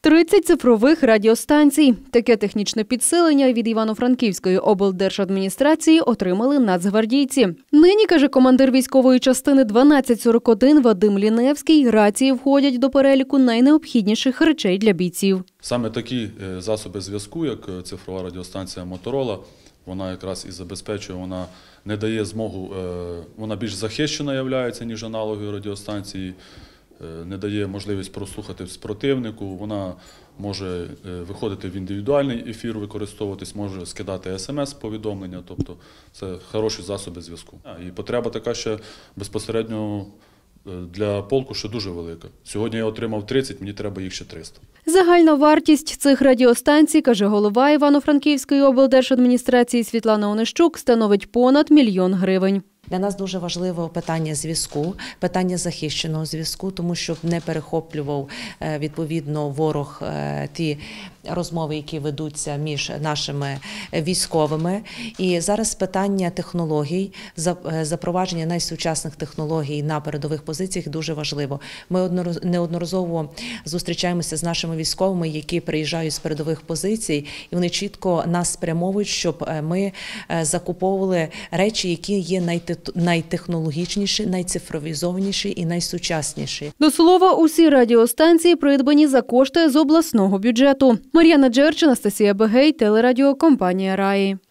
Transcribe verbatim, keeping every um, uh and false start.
тридцять цифрових радіостанцій. Таке технічне підсилення від Івано-Франківської облдержадміністрації отримали нацгвардійці. Нині, каже командир військової частини дванадцять сорок один Вадим Ліневський, рації входять до переліку найнеобхідніших речей для бійців. Саме такі засоби зв'язку, як цифрова радіостанція Моторола, вона якраз і забезпечує, вона не дає змогу, вона більш захищена являється, ніж аналоги радіостанції, не дає можливість прослухати противнику, вона може виходити в індивідуальний ефір, використовуватись, може скидати ес ем ес-повідомлення, тобто це хороші засоби зв'язку. І потреба така ще безпосередньо для полку ще дуже велика. Сьогодні я отримав тридцять, мені треба їх ще триста. Загальна вартість цих радіостанцій, каже голова Івано-Франківської облдержадміністрації Світлана Онищук, становить понад мільйон гривень. Для нас дуже важливо питання зв'язку, питання захищеного зв'язку, тому щоб не перехоплював відповідно ворог ті розмови, які ведуться між нашими військовими. І зараз питання технологій, запровадження найсучасних технологій на передових позиціях дуже важливо. Ми неодноразово зустрічаємося з нашими військовими, які приїжджають з передових позицій, і вони чітко нас спрямовують, щоб ми закуповували речі, які є найтехнологічніші, найцифровізованіші і найсучасніші. До слова, усі радіостанції придбані за кошти з обласного бюджету. Мар'яна Джерч, Анастасія Бегей, телерадіокомпанія «Раї».